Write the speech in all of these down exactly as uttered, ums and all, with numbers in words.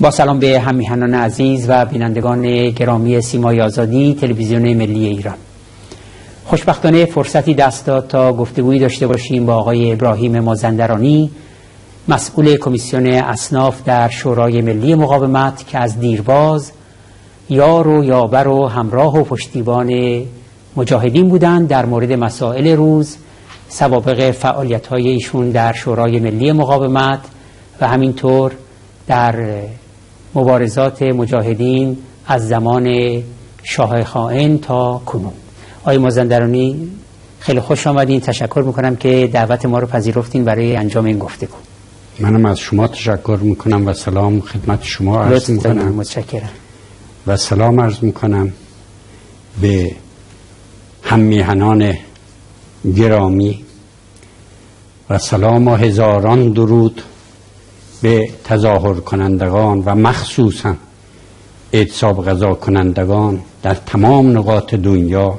با سلام به هم‌میهنان عزیز و بینندگان گرامی سیمای آزادی تلویزیون ملی ایران. خوشبختانه فرصتی دست داد تا گفتگویی داشته باشیم با آقای ابراهیم مازندرانی، مسئول کمیسیون اصناف در شورای ملی مقاومت که از دیرباز یار و یاور و همراه و پشتیبان مجاهدین بودند در مورد مسائل روز، سوابق فعالیت‌های ایشون در شورای ملی مقاومت و همینطور در مبارزات مجاهدین از زمان شاه خائن تا کنون. آقای مازندرانی خیلی خوش آمدین. تشکر میکنم که دعوت ما رو پذیرفتین برای انجام این گفتگو. منم از شما تشکر میکنم و سلام خدمت شما عرض میکنم. متشکرم. و سلام عرض میکنم به هم‌میهنان گرامی و سلام و هزاران درود به تظاهر کنندگان و مخصوصا اعتصاب غذا کنندگان در تمام نقاط دنیا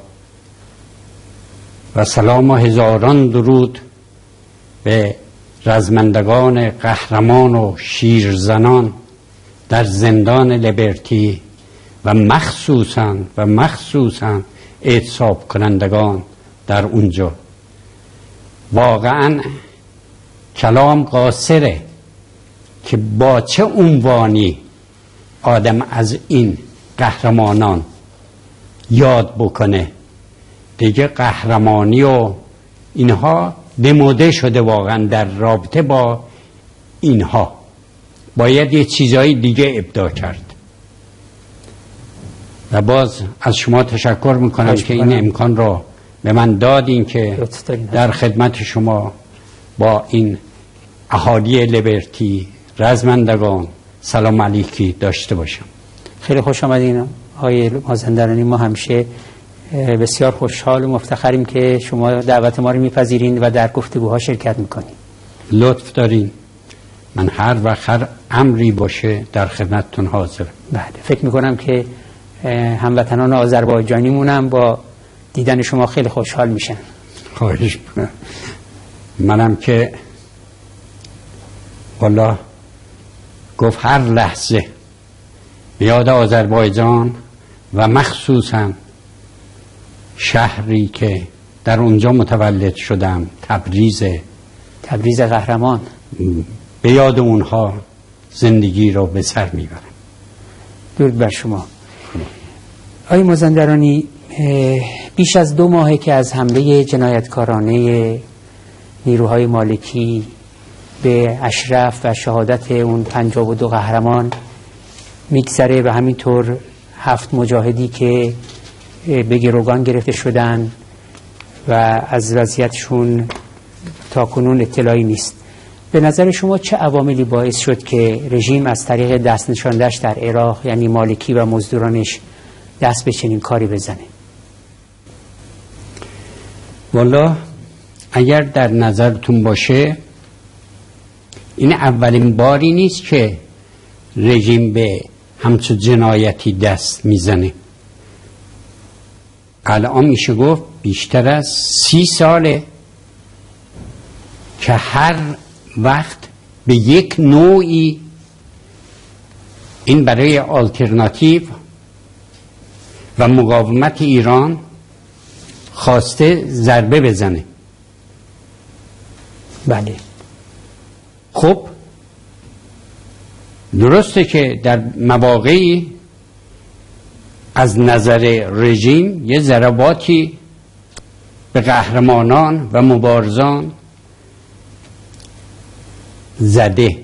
و سلام و هزاران درود به رزمندگان قهرمان و شیرزنان در زندان لیبرتی و مخصوصا و مخصوصا اعتصاب کنندگان در اونجا. واقعا کلام قاصره که با چه عنوانی آدم از این قهرمانان یاد بکنه. دیگه قهرمانی و اینها دموده شده واقعا. در رابطه با اینها باید یه چیزایی دیگه ابداع کرد. و باز از شما تشکر میکنم که این امکان را به من دادین که در خدمت شما با این اهالی لیبرتی رزمندگان سلام علیکی داشته باشم. خیلی خوش آمدین آقای مازندرانی. ما همیشه بسیار خوشحال و مفتخریم که شما دعوت ما رو میپذیرین و در گفتگوها شرکت میکنین. لطف دارین. من هر وقت هر امری باشه در خدمتتون حاضرم. بله، فکر میکنم که هموطنان آذربایجانیمون هم با دیدن شما خیلی خوشحال میشن. خواهش میکنم. منم که والا گفت هر لحظه بیاد آذربایجان و مخصوصا شهری که در اونجا متولد شدم، تبریز تبریز قهرمان، به یاد اونها زندگی رو به سر میبرم. درود بر شما. آقای مازندرانی، بیش از دو ماهه که از حمله جنایتکارانه نیروهای مالکی به اشرف و شهادت اون پنجاه و دو قهرمان میگذره و همینطور هفت مجاهدی که به گروگان گرفته شدن و از وضعیتشون تا کنون اطلاعی نیست. به نظر شما چه عواملی باعث شد که رژیم از طریق دست نشانده‌اش در عراق، یعنی مالکی و مزدورانش، دست به چنین کاری بزنه؟ والا اگر در نظرتون باشه این اولین باری نیست که رژیم به همچون جنایتی دست میزنه. الان میشه گفت بیشتر از سی ساله که هر وقت به یک نوعی این برای آلترناتیو و مقاومت ایران خواسته ضربه بزنه. بله. خب درسته که در مواقعی از نظر رژیم یه ضرباتی به قهرمانان و مبارزان زده،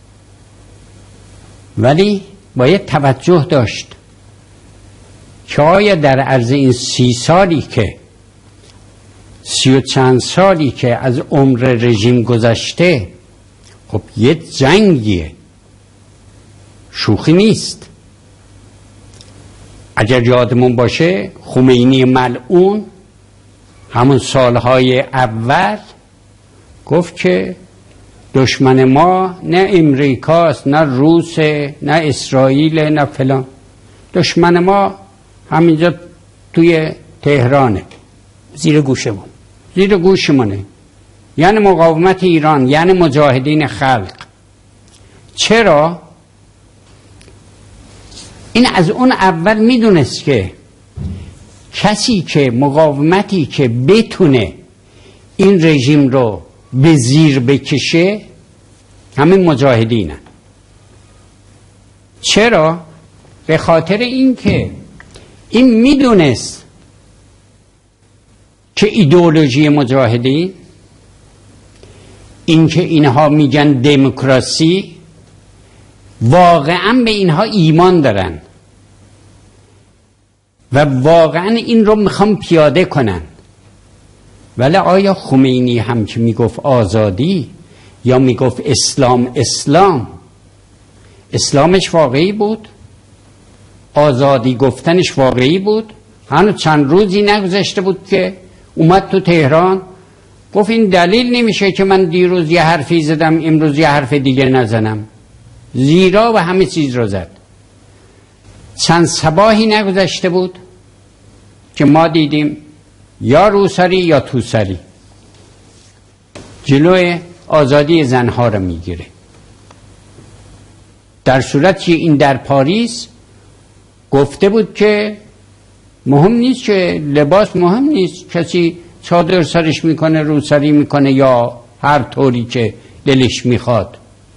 ولی باید توجه داشت که آیا در عرض این سی سالی که سی و چند سالی که از عمر رژیم گذشته، خب یه جنگیه، شوخی نیست. اگر یادمون باشه خمینی ملعون همون سالهای اول گفت که دشمن ما نه امریکاست، نه روس، نه اسرائیل، نه فلان. دشمن ما همینجا توی تهرانه، زیر گوشمون زیر گوشمونه. یعنی مقاومت ایران، یعنی مجاهدین خلق. چرا؟ این از اون اول میدونست که کسی که مقاومتی که بتونه این رژیم رو به زیر بکشه همین مجاهدینن. چرا؟ به خاطر اینکه این میدونست که ایدئولوژی مجاهدین، اینکه اینها میگن دموکراسی، واقعا به اینها ایمان دارن و واقعا این رو میخوام پیاده کنن. ولی آیا خمینی هم که میگفت آزادی یا میگفت اسلام اسلام اسلامش واقعی بود؟ آزادی گفتنش واقعی بود؟ هنوز چند روزی نگذشته بود که اومد تو تهران گفت این دلیل نمیشه که من دیروز یه حرفی زدم امروز یه حرف دیگه نزنم. زیرا و همه چیز رو زد. چند صباحی نگذشته بود که ما دیدیم یا روسری یا توسری جلوی آزادی زنها رو میگیره، در صورت که این در پاریس گفته بود که مهم نیست، که لباس مهم نیست، کسی چادر سرش میکنه روسری میکنه یا هر طوری که دلش میخواد.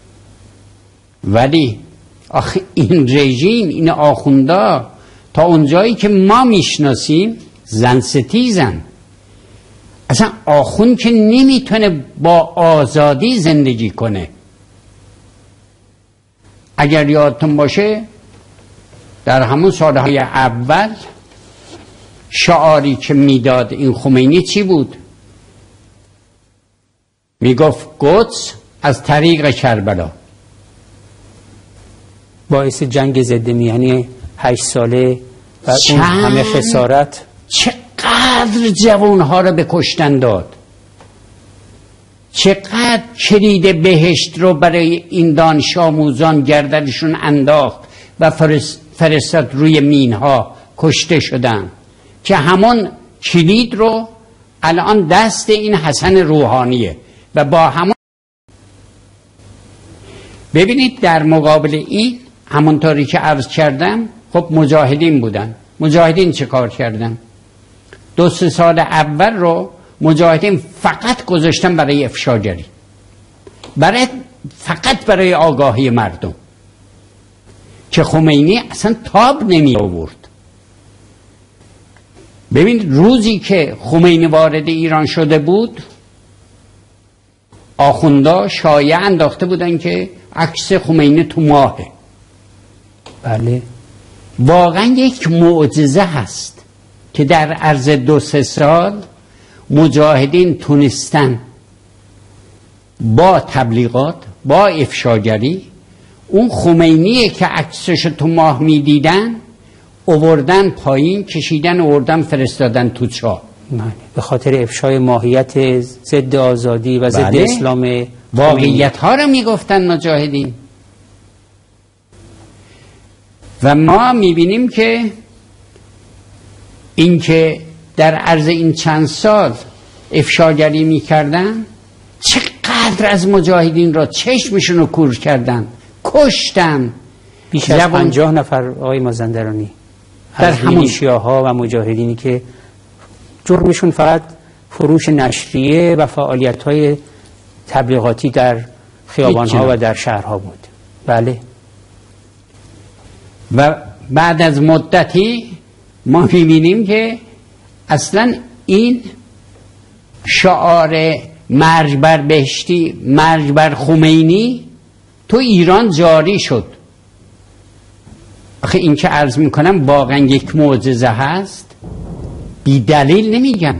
ولی آخه این رژیم، این آخوندا تا اونجایی که ما میشناسیم زن ستیزن. اصلا آخوند که نمیتونه با آزادی زندگی کنه. اگر یادتون باشه در همون سالهای اول شعاری که میداد این خمینی چی بود؟ میگفت قدس از طریق کربلا. باعث جنگ ضد میهنی هشت ساله و اون همه خسارت چقدر جوانها رو به کشتن داد، چقدر کلید بهشت رو برای این دانش آموزان گردنشون انداخت و فرستاد روی مینها، کشته شدن که همون کلید رو الان دست این حسن روحانیه و با همون. ببینید در مقابل این همونطوری که عرض کردم خب مجاهدین بودن. مجاهدین چه کار کردن؟ دو سه سال اول رو مجاهدین فقط گذاشتن برای افشاگری، برای فقط برای آگاهی مردم، که خمینی اصلا تاب نمی آورد. ببین روزی که خمینی وارد ایران شده بود آخوندا شایعه انداخته بودن که عکس خمینی تو ماهه. بله واقعا یک معجزه هست که در عرض دو سه سال مجاهدین تونستن با تبلیغات، با افشاگری، اون خمینیه که عکسش تو ماه میدیدن آوردن پایین، کشیدن آوردن فرستادن تو چاه. بله. به خاطر افشای ماهیت ضد آزادی و ضد بله. اسلام واقعیت ها رو میگفتن مجاهدین. و ما میبینیم که این که در عرض این چند سال افشاگری میکردن چقدر از مجاهدین را چشمشون رو کور کردن، کشتن. بیش از پنجاه نفر آقای مازندرانی در از همون میلیشیاها و مجاهدینی که جرمشون فقط فروش نشریه و فعالیت‌های تبلیغاتی در خیابان‌ها و در شهرها بود. بله. و بعد از مدتی ما می‌بینیم که اصلا این شعار مرگ بر بهشتی، مرگ بر خمینی تو ایران جاری شد. آخه این که عرض میکنم واقعا یک معجزه هست، بی دلیل نمیگم.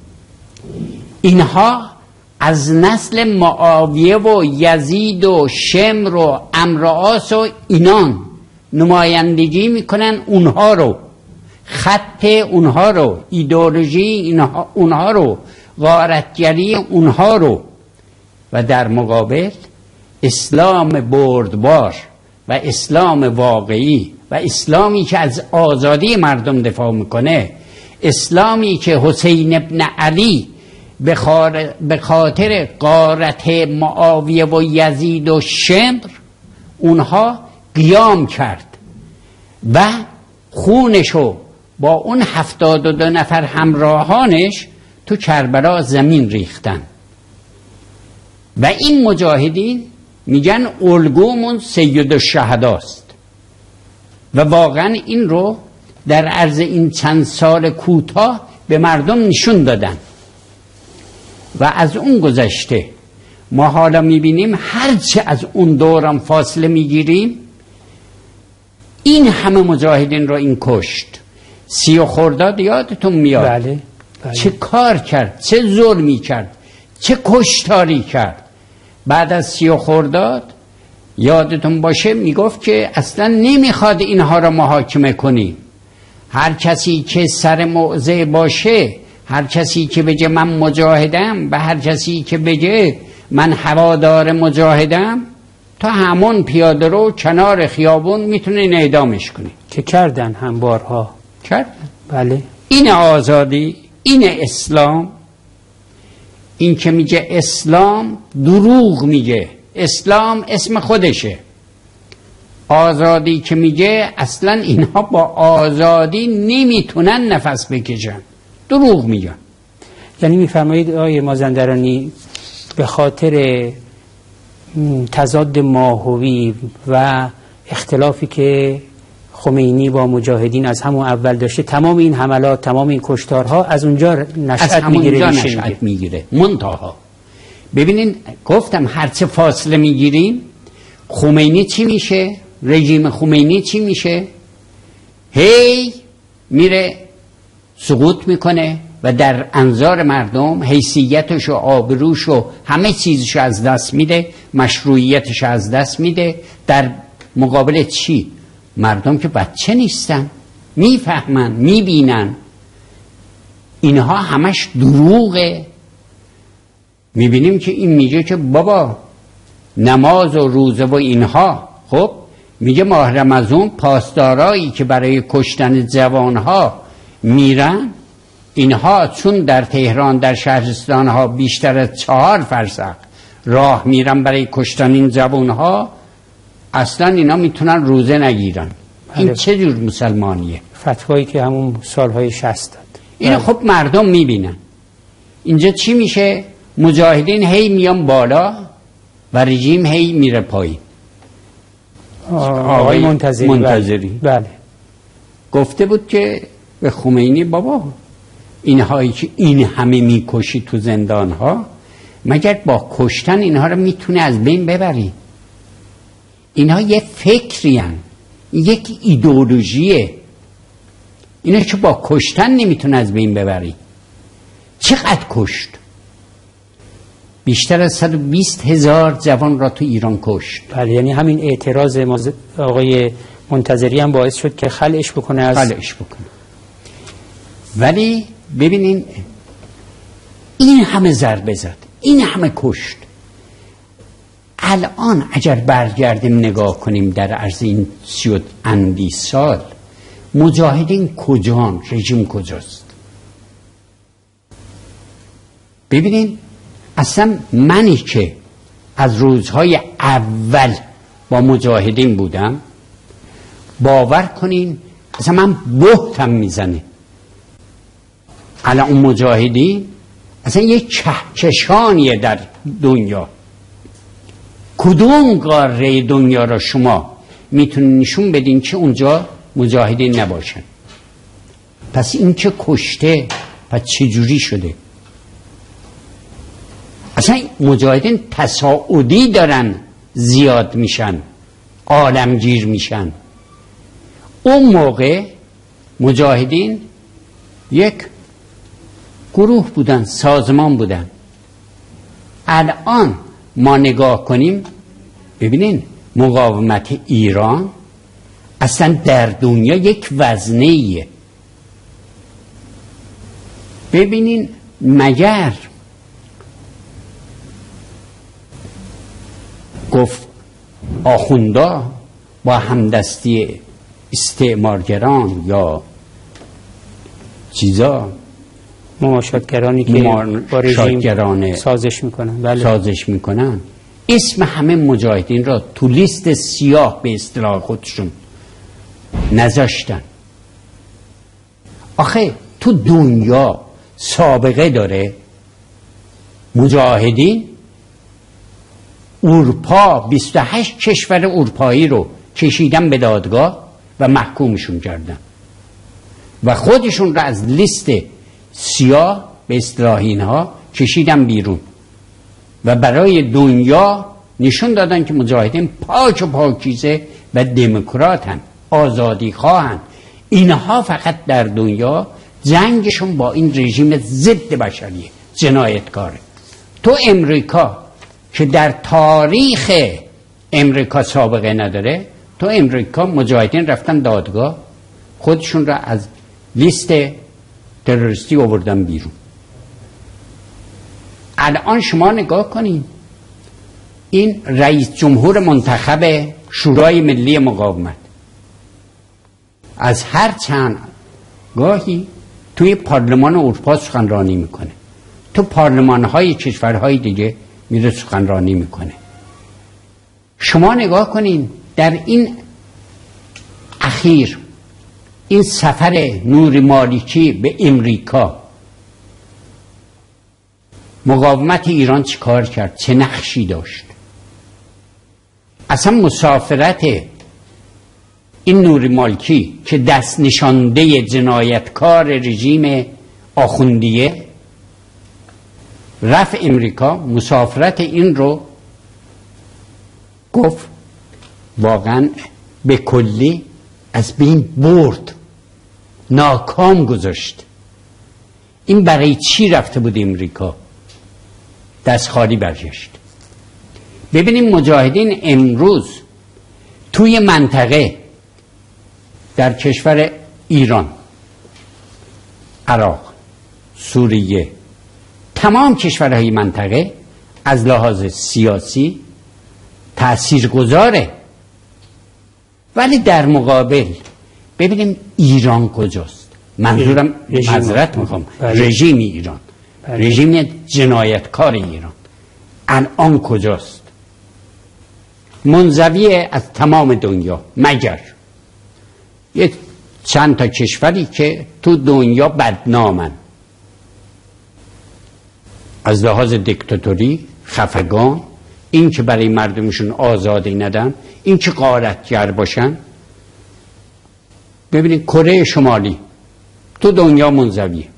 اینها از نسل معاویه و یزید و شمر و عمرو و اینان نمایندگی میکنن، اونها رو، خط اونها رو، ایدئولوژی اینها اونها رو، غارتگری اونها رو، و در مقابل اسلام بردبار و اسلام واقعی و اسلامی که از آزادی مردم دفاع میکنه، اسلامی که حسین ابن علی به خاطر غارت معاویه و یزید و شمر اونها قیام کرد و خونشو با اون هفتاد و دو نفر همراهانش تو کربلا زمین ریختن و این مجاهدین میگن الگومون سید الشهداست و واقعا این رو در عرض این چند سال کوتاه به مردم نشون دادن. و از اون گذشته ما حالا میبینیم هرچه از اون دوران فاصله میگیریم این همه مجاهدین رو این کشت. سی و خرداد یادتون میاد؟ بله. بله. چه کار کرد، چه ظلمی کرد، چه کشتاری کرد. بعد از سی و خرداد یادتون باشه میگفت که اصلا نمیخواد اینها را محاکمه کنیم، هر کسی که سر موضع باشه، هر کسی که بگه من مجاهدم و هر کسی که بگه من هوادار مجاهدم تا همون پیاده رو کنار خیابون میتونین اعدامش کنی. که کردن هم بارها کردن. بله. این آزادی، این اسلام. این که میگه اسلام دروغ میگه، اسلام اسم خودشه. آزادی که میگه اصلا اینها با آزادی نمیتونن نفس بکشن، دروغ میگن. یعنی میفرمایید آقای مازندرانی به خاطر تضاد ماهوی و اختلافی که خمینی با مجاهدین از همون اول داشته، تمام این حملات، تمام این کشتارها از اونجا نشأت میگیره. از همونجا نشأت میگیره. منتها ببینین گفتم هرچه فاصله میگیریم خمینی چی میشه؟ رژیم خمینی چی میشه؟ هی میره سقوط میکنه و در انظار مردم حیثیتش و آبروش و همه چیزش از دست میده، مشروعیتش از دست میده. در مقابل چی؟ مردم که بچه نیستن، میفهمن، میبینن اینها همش دروغه. میبینیم که این میگه که بابا نماز و روزه و اینها، خب میگه ماه رمضان پاسدارایی که برای کشتن جوانها میرن، اینها چون در تهران در شهرستانها بیشتر از چهار فرسخ راه میرن برای کشتن این جوانها، اصلا اینا میتونن روزه نگیرن. این چه جور مسلمانیه؟ فتوایی که همون سالهای شصت داد. اینو خب مردم میبینن. اینجا چی میشه؟ مجاهدین هی میان بالا و رژیم هی میره پایین. آقای منتظری, منتظری. بله. گفته بود که به خمینی بابا اینهایی که این همه میکشی تو زندانها، مگر با کشتن اینها رو میتونه از بین ببری؟ اینها یه فکری هن. یک ایدئولوژیه. اینا که با کشتن نمیتونه از بین ببری. چقدر کشت؟ بیشتر از صد و بیست هزار جوان را تو ایران کشت. بله. یعنی همین اعتراض آقای منتظری هم باعث شد که خلعش بکنه از خلعش بکنه. ولی ببینین این همه ضربه زد، این همه کشت. الان اگر برگردیم نگاه کنیم در عرض این سی و اندی سال مجاهدین کجان؟ رژیم کجاست؟ ببینین اصلا منی که از روزهای اول با مجاهدین بودم، باور کنین اصلا من بهتم میزنه. الان اون مجاهدین اصلا یک کهکشانیه در دنیا. کدوم قاره دنیا را شما میتونین نشون بدین که اونجا مجاهدین نباشن؟ پس این که کشته، پس چجوری شده؟ اصلا مجاهدین تصاعدی دارن، زیاد میشن، عالمگیر میشن. اون موقع مجاهدین یک گروه بودن، سازمان بودن. الان ما نگاه کنیم ببینین مقاومت ایران اصلا در دنیا یک وزنه‌ایه. ببینین مگر گفت آخوندا با همدستی استعمارگران یا چیزا، مماشاتگرانی که با رژیم سازش میکنن، بله. سازش میکنن، اسم همه مجاهدین را تو لیست سیاه به اصطلاح خودشون نذاشتن. آخه تو دنیا سابقه داره مجاهدین اروپا بیست و هشت کشور اروپایی رو کشیدن به دادگاه و محکومشون کردن و خودشون رو از لیست سیاه به اصطلاح اینها کشیدن بیرون و برای دنیا نشون دادن که مجاهدین پاک و پاکیزه و دموکراتن، آزادی خواهن. اینها فقط در دنیا جنگشون با این رژیم ضد بشریه، جنایتکاره. تو امریکا که در تاریخ امریکا سابقه نداره، تو امریکا مجاهدین رفتن دادگاه خودشون را از لیست تروریستی آوردن بیرون. الان شما نگاه کنین، این رئیس جمهور منتخب شورای ملی مقاومت از هر چند گاهی توی پارلمان اروپا سخنرانی میکنه، تو پارلمان‌های کشورهای دیگه میره سخنرانی میکنه. شما نگاه کنین در این اخیر این سفر نوری مالکی به امریکا مقاومت ایران چه کار کرد، چه نقشی داشت؟ اصلا مسافرت این نوری مالکی که دست نشانده جنایتکار رژیم آخوندیه رفت امریکا، مسافرت این رو گفت واقعا به کلی از بین برد، ناکام گذاشت. این برای چی رفته بود امریکا؟ دست خالی برگشت. ببینیم مجاهدین امروز توی منطقه در کشور ایران، عراق، سوریه، تمام کشورهای منطقه از لحاظ سیاسی تاثیرگذاره، ولی در مقابل ببینیم ایران کجاست. منظورم معذرت میخوام رژیم ایران، رژیم جنایتکار ایران الان کجاست؟ منزویه از تمام دنیا مگر یه چند تا کشوری که تو دنیا بدنامن از لحاظ دیکتاتوری، خفگان، این که برای مردمشون آزادی ندن، این که غارتگر باشن. ببینید کره شمالی تو دنیا منزویه.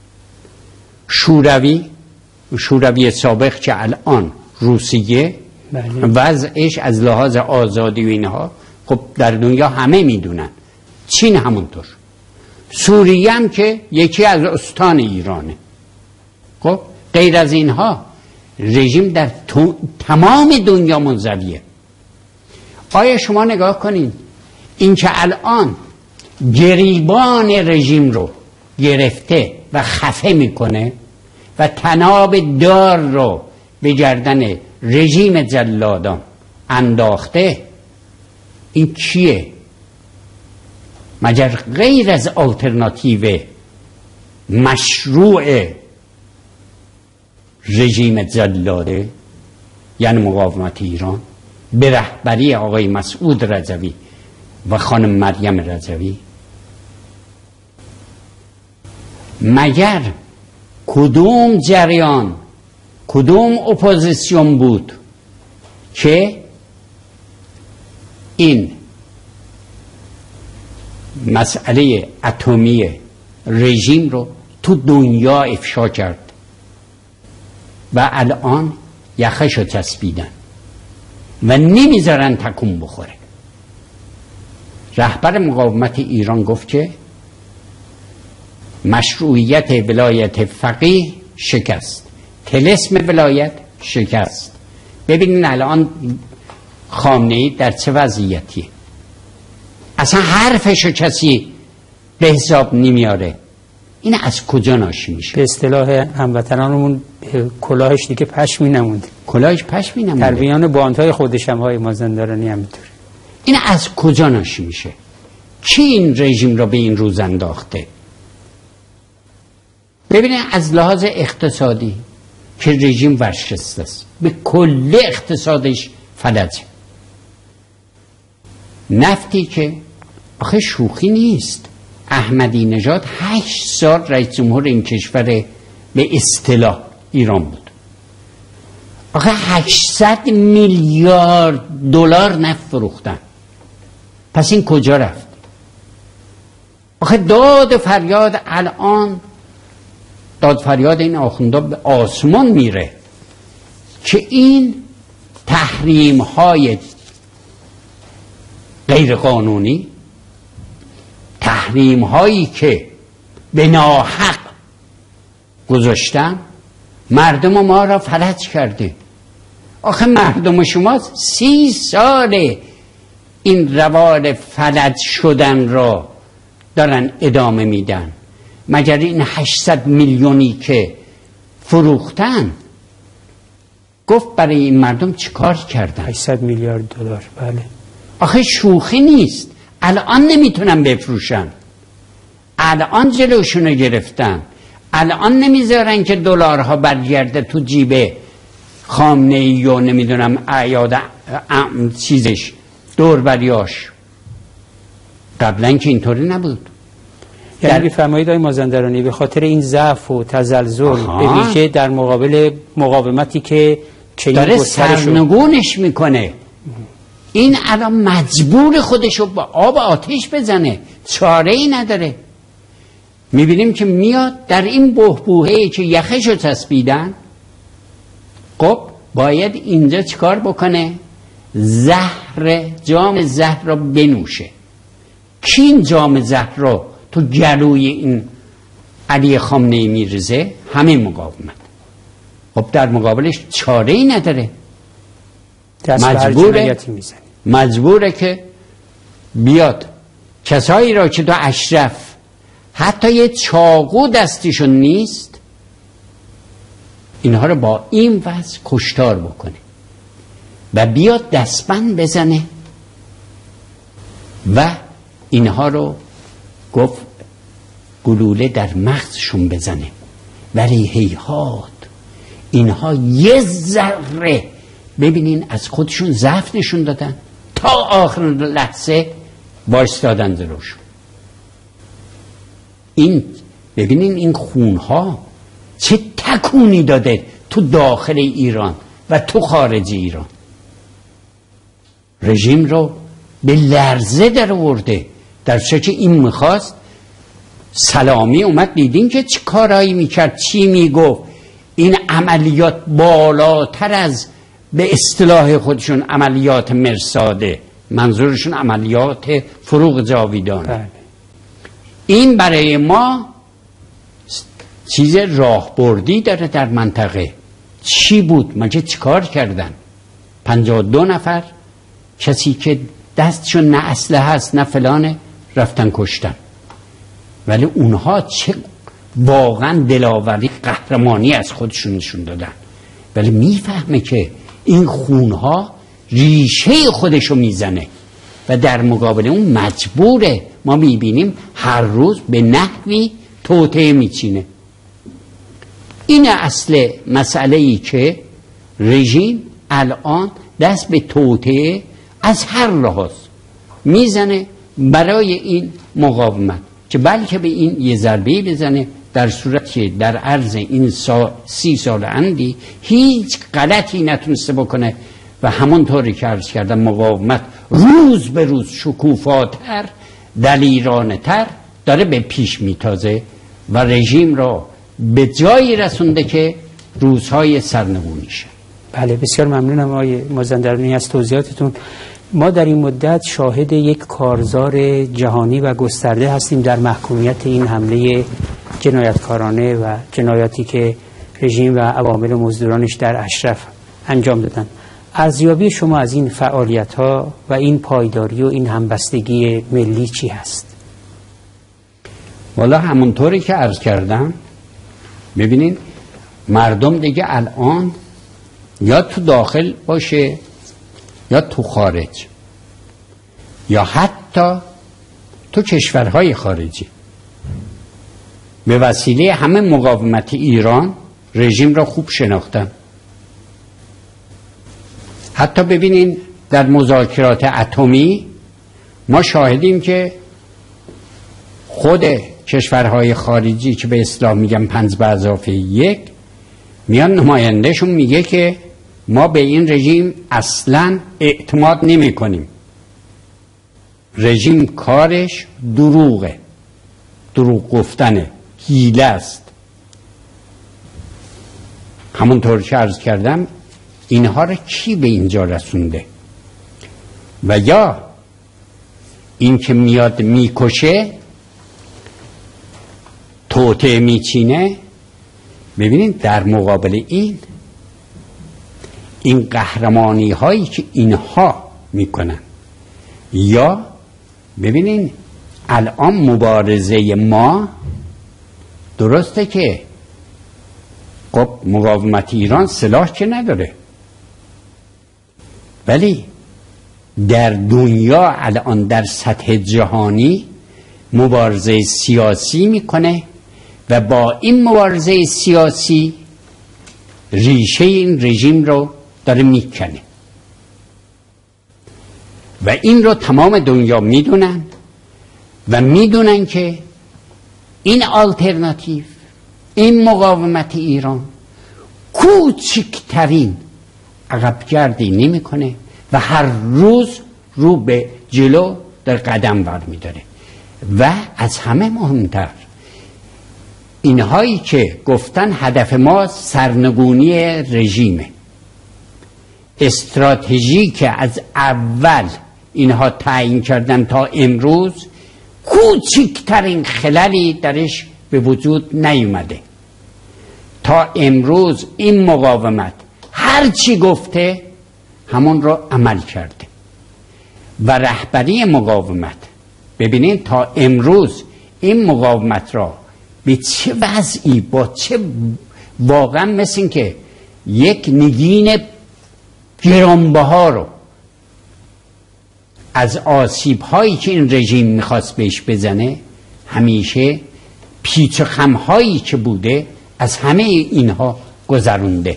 شوروی شوروی سابق که الان روسیه وضعش از لحاظ آزادی و اینها خب در دنیا همه میدونن، چین همونطور، سوریه هم که یکی از استان ایرانه. خب غیر از اینها رژیم در تمام دنیا منزویه. آیا شما نگاه کنین این که الان گریبان رژیم رو گرفته و خفه میکنه و تناب دار رو به گردن رژیم جلادان انداخته، این کیه مگر غیر از آلترناتیو مشروع رژیم جلاده، یعنی مقاومت ایران به رهبری آقای مسعود رضوی و خانم مریم رضوی؟ مگر کدوم جریان، کدوم اپوزیسیون بود که این مسئله اتمی رژیم رو تو دنیا افشا کرد و الان یخشو چسبیدن و نمیذارن تکون بخوره؟ رهبر مقاومت ایران گفت که مشروعیت ولایت فقیه شکست، طلسم ولایت شکست. ببینین الان خامنه‌ای در چه وضعیتیه، اصلا حرفشو کسی به حساب نمیاره. این از کجا ناشی میشه؟ به اصطلاح هموطنانمون کلاهش دیگه پشمی نمونده، کلاهش پشمی نمونده. در بیان باندهای خودش هم های مازندرانی همینطوره. این از کجا ناشی میشه؟ کی این رژیم را به این روز انداخته؟ ببینید از لحاظ اقتصادی که رژیم ورشسته است، به کل اقتصادش فلجه. نفتی که آخه شوخی نیست. احمدی نژاد هشت سال رئیس جمهور این کشور به اصطلاح ایران بود. آخه هشتصد میلیارد دلار نفت فروختن. پس این کجا رفت؟ آخه داد فریاد الان، داد فریاد این آخوندا به آسمان میره که این تحریم های غیر قانونی، تحریم هایی که به ناحق گذاشتن، مردم ما را فلج کرده. آخه مردم شما سی ساله این روال فلج شدن را دارن ادامه میدن. مگر این هشتصد میلیونی که فروختن گفت برای این مردم چیکار کردن؟ هشتصد میلیارد دلار. بله. آخه شوخی نیست. الان نمیتونن بفروشن، الان جلوشونو گرفتن، الان نمیذارن که دلارها برگرده تو جیب خامنه‌ای و نمیدونم اعیاد چیزش دور بریاش. قبلا که اینطوری نبود. یعنی بفرمایید آقای مازندرانی به خاطر این ضعف و تزلزل به ویژه در مقابل مقاومتی که داره سرنگونش میکنه، این الان مجبور خودشو با آب آتش بزنه، چاره ای نداره. میبینیم که میاد در این بحبوحه‌ای که یخشو چسبیدن، خب باید اینجا چیکار بکنه؟ زهر، جام زهر را بنوشه. کی این جام زهر را تو گلوی این علی خامنه‌ای میرزه؟ همه مقاومت. خب در مقابلش چاره ای نداره، مجبوره مجبوره که بیاد کسایی را که تو اشرف حتی یه چاقو دستشون نیست، اینها رو با این وضع کشتار بکنه و بیاد دستبند بزنه و اینها رو گفت گلوله در مغزشون بزنه. ولی هیهات اینها یه ذره ببینین از خودشون ضعف نشون دادن، تا آخر لحظه وایستادن جلوشون. این ببینین این خونها چه تکونی داده تو داخل ایران و تو خارج ایران. رژیم رو به لرزه در آورده، در چه که این میخواست سلامی اومد دیدین که چه کارایی میکرد، چی میگفت. این عملیات بالاتر از به اصطلاح خودشون عملیات مرصاده، منظورشون عملیات فروغ جاویدان. بله. این برای ما چیز راهبردی داره در منطقه. چی بود؟ مگه چیکار کردن؟ پنجاه و دو نفر کسی که دستشون نه اسلحه هست نه فلانه رفتن کشتن. ولی اونها چه واقعا دلاوری، قهرمانی از خودشون نشون دادن. ولی میفهمه که این خونها ریشه خودشو میزنه و در مقابل اون مجبوره. ما میبینیم هر روز به نحوی توطئه میچینه. این اصل مسئله ای که رژیم الان دست به توطئه از هر لحاظ میزنه برای این مقاومت، که بلکه به این یه ضربه بزنه در صورت که در عرض این سال سی سال اندی هیچ غلطی نتونسته بکنه و همونطوری که عرض کردم مقاومت روز به روز شکوفاتر، دلیرانه‌تر داره به پیش میتازه و رژیم را به جایی رسونده که روزهای سرنگونیشه. بله، بسیار ممنونم آقای مازندرانی از توضیحاتتون. ما در این مدت شاهد یک کارزار جهانی و گسترده هستیم در محکومیت این حمله جنایتکارانه و جنایاتی که رژیم و عوامل مزدورانش در اشرف انجام دادن. ارزیابی شما از این فعالیت ها و این پایداری و این همبستگی ملی چی هست؟ والا همونطوری که عرض کردم، ببینین مردم دیگه الان یا تو داخل باشه یا تو خارج یا حتی تو کشورهای خارجی به وسیله همه مقاومت ایران رژیم را خوب شناختن. حتی ببینین در مذاکرات اتمی ما شاهدیم که خود کشورهای خارجی که به اصطلاح میگن پنج به اضافه یک میان نمایندهشون میگه که ما به این رژیم اصلا اعتماد نمی کنیم، رژیم کارش دروغه، دروغ گفتنه، حیله است. همونطور که عرض کردم اینها رو کی به اینجا رسونده؟ و یا این که میاد میکشه، توطئه میچینه. ببینید در مقابل این این قهرمانی هایی که اینها میکنن، یا ببینید الان مبارزه ما درسته که خب مقاومت ایران سلاح که نداره، ولی در دنیا الان در سطح جهانی مبارزه سیاسی میکنه و با این مبارزه سیاسی ریشه این رژیم رو داره میکنه و این رو تمام دنیا میدونن و میدونن که این آلترناتیو، این مقاومت ایران کوچکترین عقبگردی نمیکنه و هر روز رو به جلو در قدم برمیداره. و از همه مهمتر اینهایی که گفتن هدف ما سرنگونی رژیمه، استراتژی که از اول اینها تعیین کردن تا امروز کوچکترین خللی درش به وجود نیومده. تا امروز این مقاومت هر چی گفته همون رو عمل کرده و رهبری مقاومت ببینین تا امروز این مقاومت را به چه وضعی، با چه واقعا مثل این که یک نگین گرانبها رو از آسیب هایی که این رژیم میخواست بهش بزنه، همیشه پیچ و خم هایی که بوده از همه اینها گذرونده،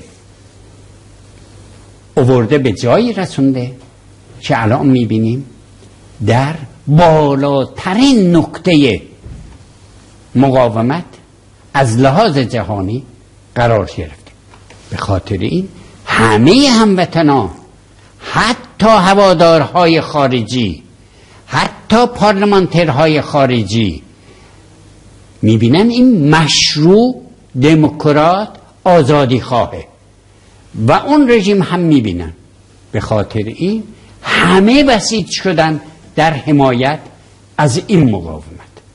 آورده به جایی رسونده که الان میبینیم در بالاترین نقطه مقاومت از لحاظ جهانی قرار گرفته. به خاطر این همه هموطنان، حتی هوادارهای خارجی، حتی پارلمانترهای خارجی میبینن این مشروع دموکرات آزادی خواهه و اون رژیم هم میبینن. به خاطر این همه بسیج شدن در حمایت از این مقاومت.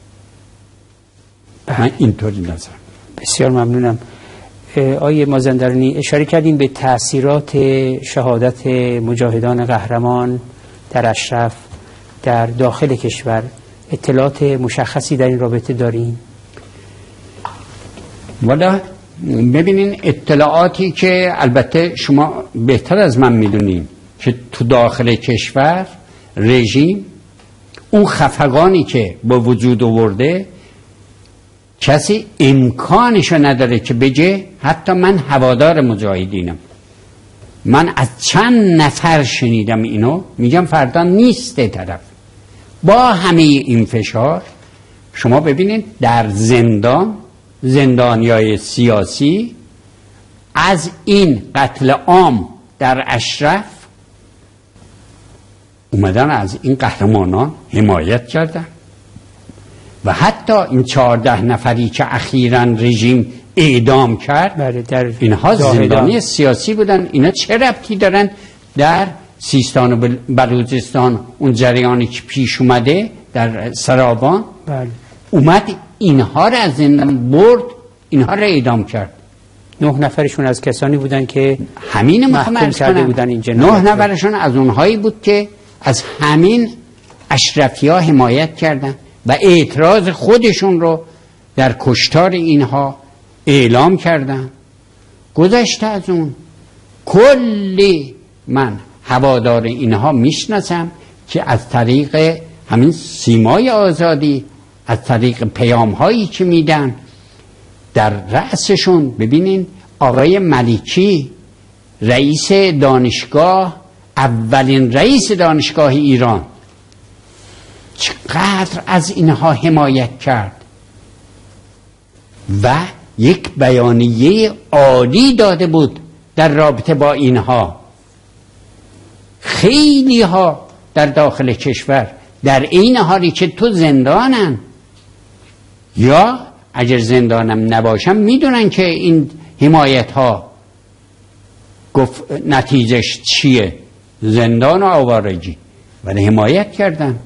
من اینطوری نظرم. بسیار ممنونم. آیه مازندرانی، اشاره کردیم به تأثیرات شهادت مجاهدان قهرمان در اشرف در داخل کشور. اطلاعات مشخصی در این رابطه دارین؟ والا ببینین اطلاعاتی که البته شما بهتر از من میدونین که تو داخل کشور رژیم اون خفقانی که با وجود آورده کسی امکانشو نداره که بگه حتی من هوادار مجاهدینم. من از چند نفر شنیدم اینو، میگم فردا نیست طرف. با همه این فشار شما ببینید در زندان، زندانیای سیاسی از این قتل عام در اشرف اومدن از این قهرمانان حمایت کردن و حتی این چهارده نفری که اخیراً رژیم اعدام کرد در اینها زندانی سیاسی بودن. اینا چه ربطی دارن در سیستان و بلوچستان اون جریانی که پیش اومده در سرابان؟ بله. اومد اینها را از زندان برد، اینها را اعدام کرد. نه نفرشون از کسانی بودن که همین محکوم کرده بودن این جنایت. نه نفرشون از اونهایی بود که از همین اشرفی‌ها حمایت کردن و اعتراض خودشون رو در کشتار اینها اعلام کردن. گذشته از اون کلی من هوادار اینها میشناسم که از طریق همین سیمای آزادی، از طریق پیام هایی که میدن در رأسشون ببینین آقای ملیکی رئیس دانشگاه، اولین رئیس دانشگاه ایران، چقدر از اینها حمایت کرد و یک بیانیه عالی داده بود در رابطه با اینها. خیلی ها در داخل کشور در این حالی که تو زندانن یا اگر زندانم نباشم میدونن که این حمایت ها گفت نتیجهش چیه، زندان و آوارگی، ولی حمایت کردن.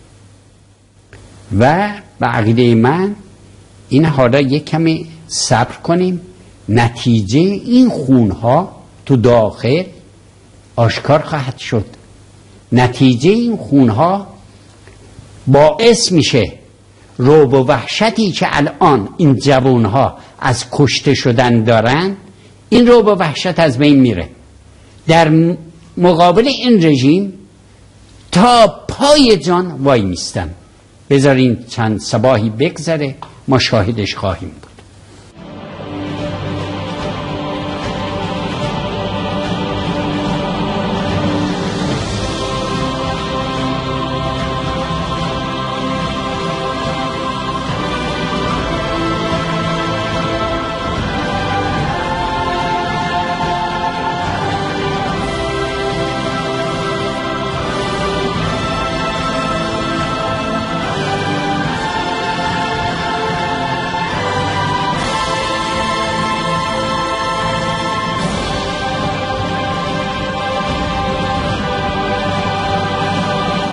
و به عقیده من این حالا یک کمی صبر کنیم، نتیجه این خونها تو داخل آشکار خواهد شد. نتیجه این خونها باعث میشه رعب و وحشتی که الان این جوانها از کشته شدن دارن، این رعب و وحشت از بین میره. در مقابل این رژیم تا پای جان وای میستن. بذارین چند صباحی بگذره، ما شاهدش خواهیم بود.